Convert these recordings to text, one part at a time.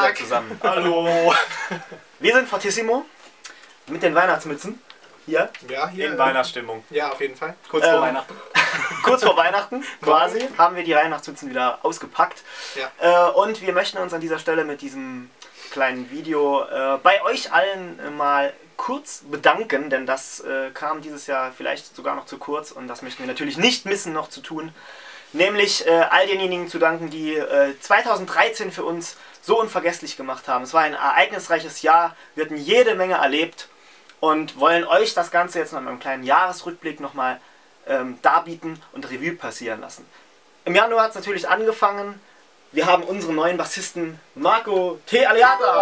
Tag zusammen. Hallo. Wir sind Fortissimo mit den Weihnachtsmützen. Hier. Ja, hier. In Weihnachtsstimmung. Ja, auf jeden Fall. Kurz vor Weihnachten. Kurz vor Weihnachten quasi haben wir die Weihnachtsmützen wieder ausgepackt. Ja. Und wir möchten uns an dieser Stelle mit diesem kleinen Video bei euch allen mal kurz bedanken, denn das kam dieses Jahr vielleicht sogar noch zu kurz und das möchten wir natürlich nicht missen noch zu tun. Nämlich all denjenigen zu danken, die 2013 für uns so unvergesslich gemacht haben. Es war ein ereignisreiches Jahr, wir hatten jede Menge erlebt und wollen euch das Ganze jetzt noch in einem kleinen Jahresrückblick nochmal darbieten und Revue passieren lassen. Im Januar hat es natürlich angefangen. Wir haben unseren neuen Bassisten Marco T. Aliata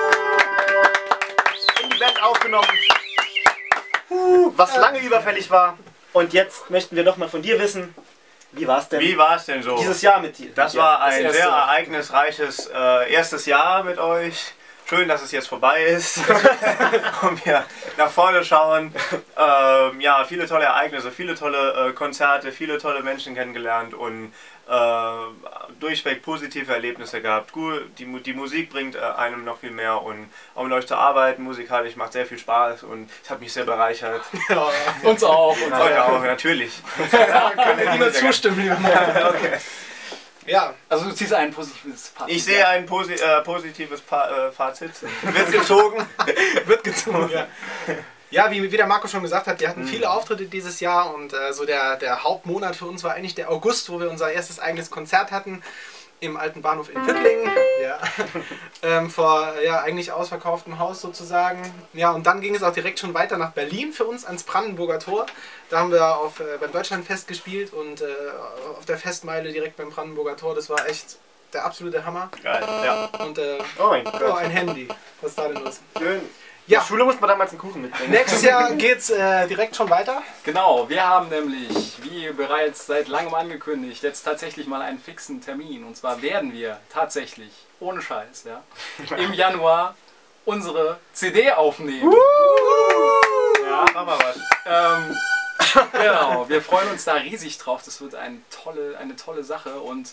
in die Band aufgenommen, was lange überfällig war. Und jetzt möchten wir doch mal von dir wissen, wie war es denn? Wie war es denn so? Dieses Jahr mit dir. Das war ein sehr ereignisreiches erstes Jahr mit euch. Schön, dass es jetzt vorbei ist und wir nach vorne schauen. Ja, viele tolle Ereignisse, viele tolle Konzerte, viele tolle Menschen kennengelernt und durchweg positive Erlebnisse gehabt. Gut, die Musik bringt einem noch viel mehr und auch mit euch zu arbeiten, musikalisch macht sehr viel Spaß und es hat mich sehr bereichert. Ja, uns auch. Und euch auch, natürlich. Ja, können wir nur zustimmen, lieber Mann. Okay. Ja. Also du ziehst ein positives Fazit. Ich sehe ein positives Fazit. Wird gezogen. Wird gezogen, ja. Ja, wie der Marco schon gesagt hat, wir hatten viele Auftritte dieses Jahr und so der Hauptmonat für uns war eigentlich der August, wo wir unser erstes eigenes Konzert hatten im alten Bahnhof in Püttlingen. Ja. Vor eigentlich ausverkauftem Haus sozusagen. Ja, und dann ging es auch direkt schon weiter nach Berlin für uns ans Brandenburger Tor. Da haben wir beim Deutschlandfest gespielt und auf der Festmeile direkt beim Brandenburger Tor. Das war echt der absolute Hammer. Geil, ja. Und oh mein Gott. ein Handy. Was ist da denn los? Schön. Ja. In der Schule musste man damals einen Kuchen mitbringen. Nächstes Jahr geht's direkt schon weiter. Genau, wir haben nämlich, wie bereits seit langem angekündigt, jetzt tatsächlich mal einen fixen Termin. Und zwar werden wir tatsächlich, ohne Scheiß, ja, im Januar unsere CD aufnehmen. Ja, mach mal was. Genau, wir freuen uns da riesig drauf. Das wird eine tolle Sache und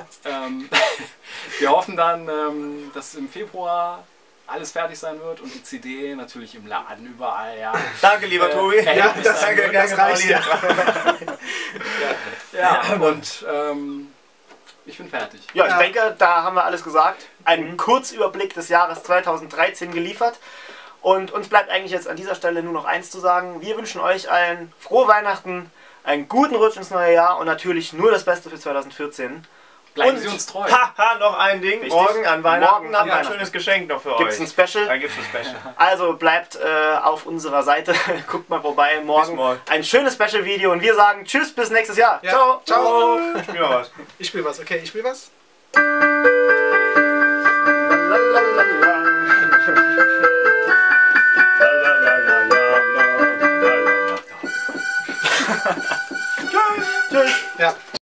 wir hoffen dann, dass im Februar alles fertig sein wird und die CD natürlich im Laden überall, ja. Danke, lieber Tobi. Ja, das reicht ja. Ja, und ich bin fertig. Ja, ich denke, da haben wir alles gesagt. Einen Kurzüberblick des Jahres 2013 geliefert. Und uns bleibt eigentlich jetzt an dieser Stelle nur noch eins zu sagen. Wir wünschen euch allen frohe Weihnachten, einen guten Rutsch ins neue Jahr und natürlich nur das Beste für 2014. Bleiben Sie uns treu. Haha, noch ein Ding. Richtig. Morgen an Weihnachten Morgen haben wir ein Weihnachten. schönes Geschenk noch für Gibt's euch. ein Special? Da gibt's ein Special. Also bleibt auf unserer Seite, guckt mal vorbei. Morgen morgen. ein schönes Special-Video und wir sagen tschüss, bis nächstes Jahr. Ja. Ciao. Ciao. Ich spiel mal was. Ich spiele was, okay, ich spiele was.